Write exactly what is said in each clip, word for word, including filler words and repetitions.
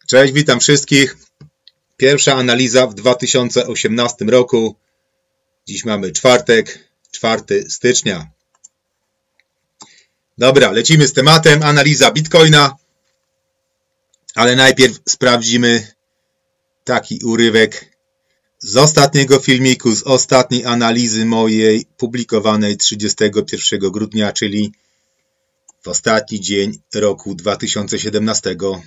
Cześć, witam wszystkich. Pierwsza analiza w dwa tysiące osiemnastym roku. Dziś mamy czwartek, czwartego stycznia. Dobra, lecimy z tematem. Analiza Bitcoina. Ale najpierw sprawdzimy taki urywek z ostatniego filmiku, z ostatniej analizy mojej publikowanej trzydziestego pierwszego grudnia, czyli w ostatni dzień roku dwa tysiące siedemnastego.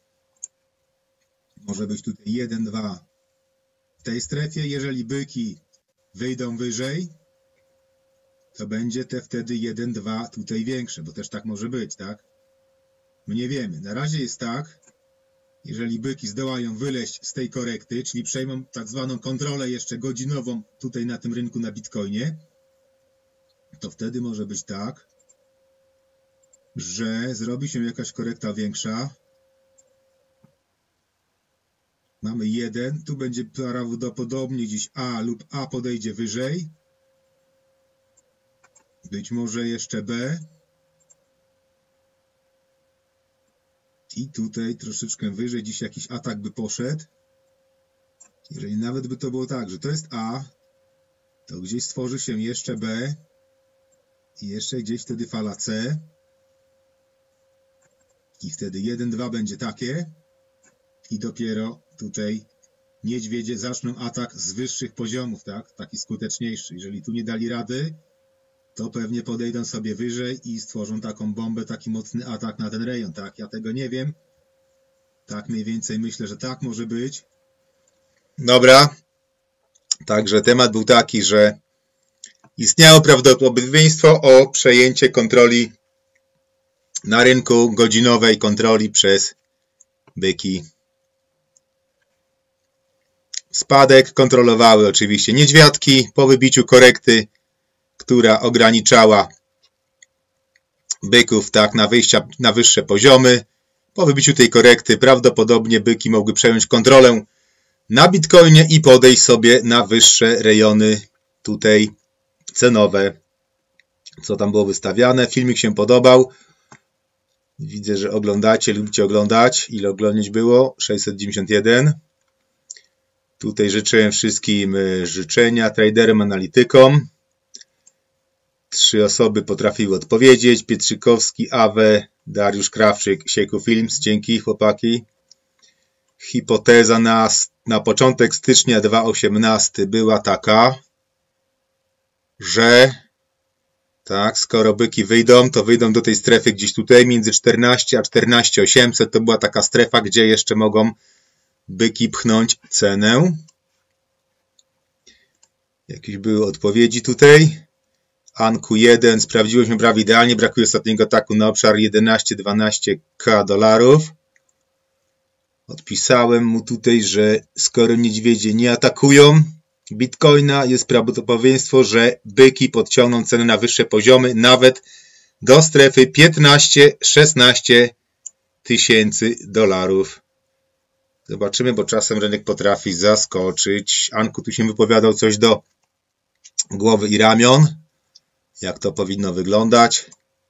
Może być tutaj jeden, dwa w tej strefie. Jeżeli byki wyjdą wyżej, to będzie te wtedy jeden, dwa tutaj większe, bo też tak może być, tak? My nie wiemy. Na razie jest tak, jeżeli byki zdołają wyleźć z tej korekty, czyli przejmą tak zwaną kontrolę jeszcze godzinową tutaj na tym rynku na Bitcoinie, to wtedy może być tak, że zrobi się jakaś korekta większa. Mamy jeden, tu będzie prawdopodobnie gdzieś A lub A podejdzie wyżej. Być może jeszcze B. I tutaj troszeczkę wyżej dziś jakiś atak by poszedł. Jeżeli nawet by to było tak, że to jest A, to gdzieś stworzy się jeszcze B i jeszcze gdzieś wtedy fala C. I wtedy jeden, dwa będzie takie. I dopiero tutaj niedźwiedzie zaczną atak z wyższych poziomów, tak? Taki skuteczniejszy. Jeżeli tu nie dali rady, to pewnie podejdą sobie wyżej i stworzą taką bombę, taki mocny atak na ten rejon, tak? Ja tego nie wiem. Tak mniej więcej myślę, że tak może być. Dobra. Także temat był taki, że istniało prawdopodobieństwo o przejęcie kontroli na rynku, godzinowej kontroli przez byki. Spadek kontrolowały oczywiście niedźwiadki po wybiciu korekty, która ograniczała byków tak na wyjścia na wyższe poziomy. Po wybiciu tej korekty prawdopodobnie byki mogły przejąć kontrolę na Bitcoinie i podejść sobie na wyższe rejony tutaj cenowe, co tam było wystawiane. Filmik się podobał. Widzę, że oglądacie, lubicie oglądać. Ile oglądać było? sześćset dziewięćdziesiąt jeden. Tutaj życzyłem wszystkim życzenia, traderom, analitykom. Trzy osoby potrafiły odpowiedzieć. Pietrzykowski, Awe, Dariusz Krawczyk, Sieku Films. Dzięki, chłopaki. Hipoteza na, na początek stycznia dwa tysiące osiemnastego była taka, że tak, skoro byki wyjdą, to wyjdą do tej strefy gdzieś tutaj między czternaście a czternaście tysięcy osiemset. To była taka strefa, gdzie jeszcze mogą byki pchnąć cenę. Jakieś były odpowiedzi tutaj. Anku jeden, sprawdziło się prawie idealnie, brakuje ostatniego ataku na obszar jedenaście do dwunastu tysięcy dolarów. Odpisałem mu tutaj, że skoro niedźwiedzie nie atakują Bitcoina, jest prawdopodobieństwo, że byki podciągną cenę na wyższe poziomy, nawet do strefy piętnaście do szesnastu tysięcy dolarów. Zobaczymy, bo czasem rynek potrafi zaskoczyć. Anku tu się wypowiadał coś do głowy i ramion. Jak to powinno wyglądać.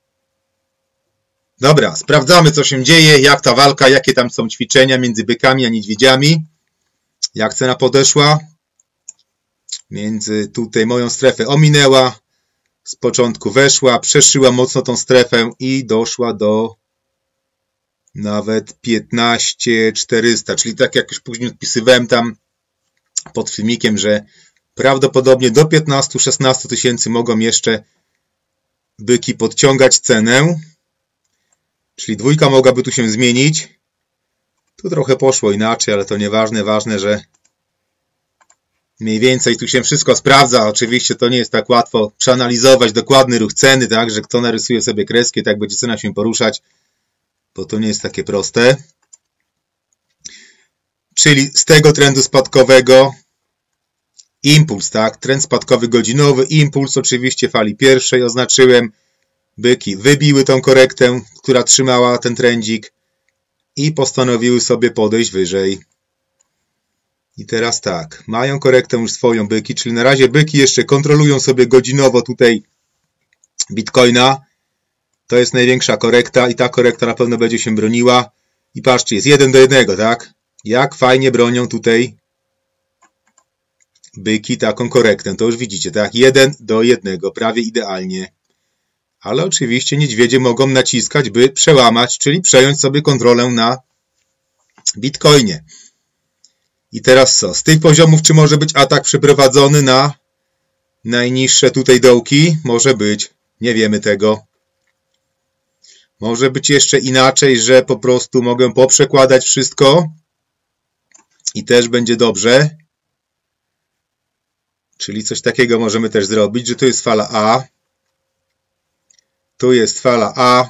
Dobra, sprawdzamy, co się dzieje, jak ta walka, jakie tam są ćwiczenia między bykami a niedźwiedziami. Jak cena podeszła. Między tutaj moją strefę ominęła. Z początku weszła, przeszyła mocno tą strefę i doszła do nawet piętnaście tysięcy czterysta. Czyli tak jak już później odpisywałem tam pod filmikiem, że prawdopodobnie do piętnastu do szesnastu tysięcy mogą jeszcze byki podciągać cenę. Czyli dwójka mogłaby tu się zmienić. Tu trochę poszło inaczej, ale to nieważne. Ważne, że mniej więcej tu się wszystko sprawdza. Oczywiście to nie jest tak łatwo przeanalizować dokładny ruch ceny, tak, że kto narysuje sobie kreskę, tak będzie cena się poruszać, bo to nie jest takie proste. Czyli z tego trendu spadkowego impuls, tak, trend spadkowy godzinowy, impuls oczywiście fali pierwszej oznaczyłem. Byki wybiły tą korektę, która trzymała ten trendzik i postanowiły sobie podejść wyżej. I teraz tak, mają korektę już swoją byki, czyli na razie byki jeszcze kontrolują sobie godzinowo tutaj Bitcoina. To jest największa korekta i ta korekta na pewno będzie się broniła. I patrzcie, jest jeden do jednego, tak? Jak fajnie bronią tutaj byki taką korektę. To już widzicie, tak? jeden do jednego, prawie idealnie. Ale oczywiście niedźwiedzie mogą naciskać, by przełamać, czyli przejąć sobie kontrolę na Bitcoinie. I teraz co? Z tych poziomów czy może być atak przeprowadzony na najniższe tutaj dołki? Może być. Nie wiemy tego. Może być jeszcze inaczej, że po prostu mogę poprzekładać wszystko i też będzie dobrze. Czyli coś takiego możemy też zrobić, że tu jest fala A. Tu jest fala A.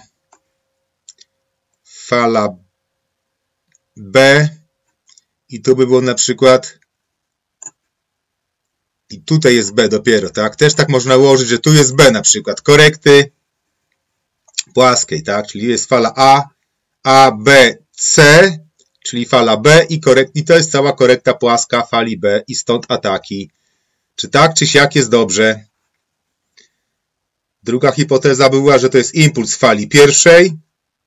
Fala B. I tu by było na przykład i tutaj jest B dopiero, tak? Też tak można ułożyć, że tu jest B na przykład. Korekty płaskiej, tak? Czyli jest fala A, A, B, C, czyli fala B i, korekt, i to jest cała korekta płaska fali B i stąd ataki. Czy tak, czy siak jest dobrze? Druga hipoteza była, że to jest impuls fali pierwszej.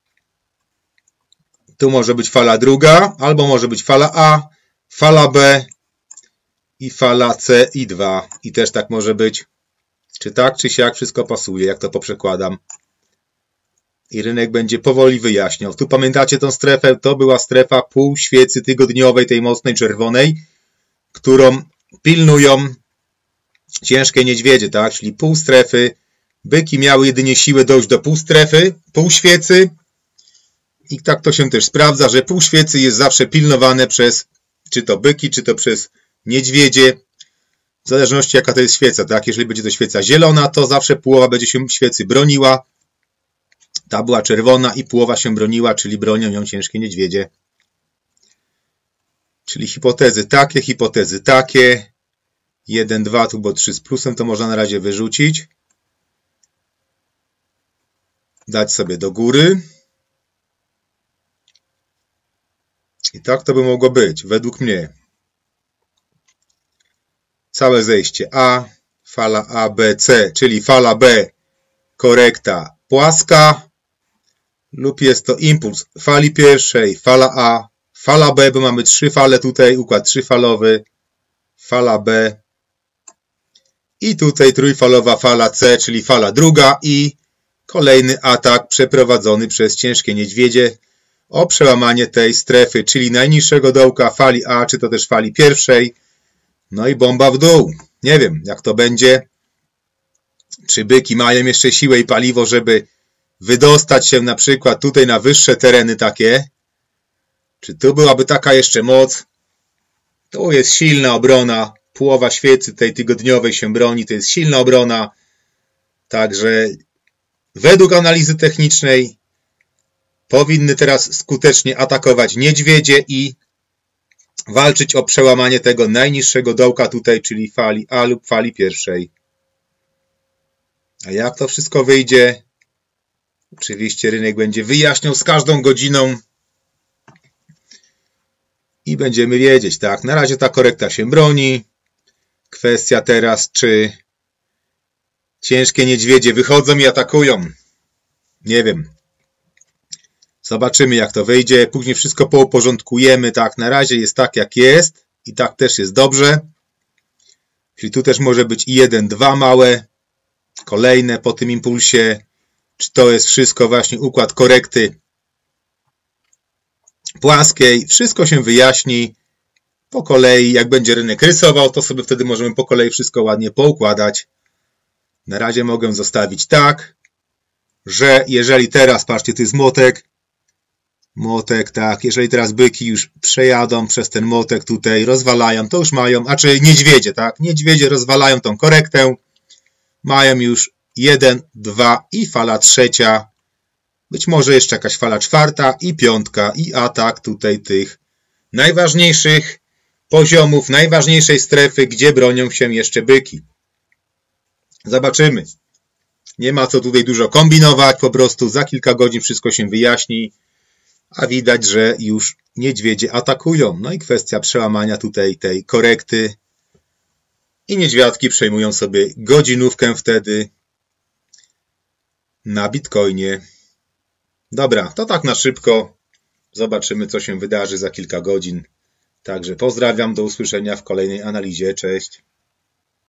Tu może być fala druga, albo może być fala A, fala B i fala C i dwa. I też tak może być. Czy tak, czy siak, wszystko pasuje, jak to poprzekładam. I rynek będzie powoli wyjaśniał. Tu pamiętacie tą strefę? To była strefa półświecy tygodniowej, tej mocnej czerwonej, którą pilnują ciężkie niedźwiedzie, tak? Czyli pół strefy. Byki miały jedynie siłę dojść do pół strefy, półświecy. I tak to się też sprawdza, że półświecy jest zawsze pilnowane przez czy to byki, czy to przez niedźwiedzie. W zależności jaka to jest świeca, tak? Jeżeli będzie to świeca zielona, to zawsze połowa będzie się świecy broniła. Ta była czerwona i połowa się broniła, czyli bronią ją ciężkie niedźwiedzie. Czyli hipotezy takie, hipotezy takie. jeden, dwa, tu było trzy z plusem, to można na razie wyrzucić. Dać sobie do góry. I tak to by mogło być, według mnie. Całe zejście A, fala A, B, C, czyli fala B, korekta płaska, lub jest to impuls fali pierwszej, fala A, fala B, bo mamy trzy fale tutaj, układ trzyfalowy, fala B i tutaj trójfalowa fala C, czyli fala druga i kolejny atak przeprowadzony przez ciężkie niedźwiedzie o przełamanie tej strefy, czyli najniższego dołka fali A, czy to też fali pierwszej. No i bomba w dół. Nie wiem, jak to będzie. Czy byki mają jeszcze siłę i paliwo, żeby wydostać się na przykład tutaj na wyższe tereny takie. Czy tu byłaby taka jeszcze moc? Tu jest silna obrona. Połowa świecy tej tygodniowej się broni. To jest silna obrona. Także według analizy technicznej powinny teraz skutecznie atakować niedźwiedzie i walczyć o przełamanie tego najniższego dołka tutaj, czyli fali A lub fali pierwszej. A jak to wszystko wyjdzie? Oczywiście rynek będzie wyjaśniał z każdą godziną i będziemy wiedzieć, tak? Na razie ta korekta się broni. Kwestia teraz, czy ciężkie niedźwiedzie wychodzą i atakują. Nie wiem. Zobaczymy, jak to wyjdzie. Później wszystko pouporządkujemy. Tak, na razie jest tak, jak jest. I tak też jest dobrze. Czyli tu też może być i jeden, dwa małe. Kolejne po tym impulsie. Czy to jest wszystko właśnie układ korekty płaskiej. Wszystko się wyjaśni po kolei. Jak będzie rynek rysował, to sobie wtedy możemy po kolei wszystko ładnie poukładać. Na razie mogę zostawić tak, że jeżeli teraz, patrzcie, to jest młotek, Młotek, tak. Jeżeli teraz byki już przejadą przez ten młotek tutaj, rozwalają, to już mają, a czy niedźwiedzie, tak? Niedźwiedzie rozwalają tą korektę. Mają już jeden, dwa i fala trzecia. Być może jeszcze jakaś fala czwarta i piątka i atak tutaj tych najważniejszych poziomów, najważniejszej strefy, gdzie bronią się jeszcze byki. Zobaczymy. Nie ma co tutaj dużo kombinować, po prostu za kilka godzin wszystko się wyjaśni. A widać, że już niedźwiedzie atakują. No i kwestia przełamania tutaj tej korekty. I niedźwiadki przejmują sobie godzinówkę wtedy na Bitcoinie. Dobra, to tak na szybko. Zobaczymy, co się wydarzy za kilka godzin. Także pozdrawiam, do usłyszenia w kolejnej analizie. Cześć.